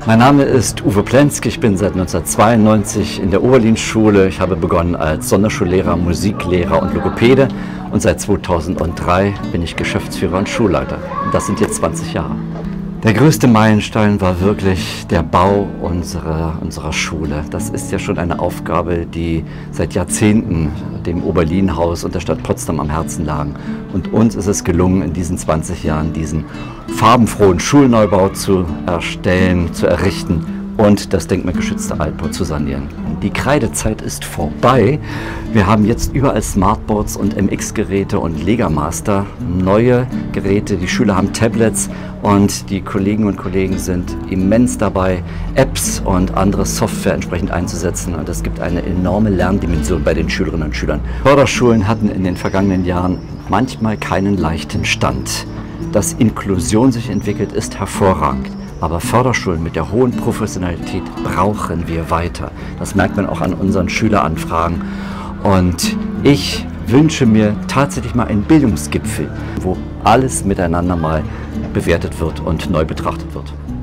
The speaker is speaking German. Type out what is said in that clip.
Mein Name ist Uwe Plenske, ich bin seit 1992 in der Oberlin-Schule. Ich habe begonnen als Sonderschullehrer, Musiklehrer und Logopäde und seit 2003 bin ich Geschäftsführer und Schulleiter. Und das sind jetzt 20 Jahre. Der größte Meilenstein war wirklich der Bau unserer Schule. Das ist ja schon eine Aufgabe, die seit Jahrzehnten dem Oberlin-Haus und der Stadt Potsdam am Herzen lagen. Und uns ist es gelungen, in diesen 20 Jahren diesen farbenfrohen Schulneubau zu erstellen, zu errichten und das denkmalgeschützte Altbau zu sanieren. Die Kreidezeit ist vorbei. Wir haben jetzt überall Smartboards und MX-Geräte und Legamaster, neue Geräte. Die Schüler haben Tablets und die Kolleginnen und Kollegen sind immens dabei, Apps und andere Software entsprechend einzusetzen. Und es gibt eine enorme Lerndimension bei den Schülerinnen und Schülern. Förderschulen hatten in den vergangenen Jahren manchmal keinen leichten Stand. Dass Inklusion sich entwickelt, ist hervorragend. Aber Förderschulen mit der hohen Professionalität brauchen wir weiter. Das merkt man auch an unseren Schüleranfragen. Und ich wünsche mir tatsächlich mal einen Bildungsgipfel, wo alles miteinander mal bewertet wird und neu betrachtet wird.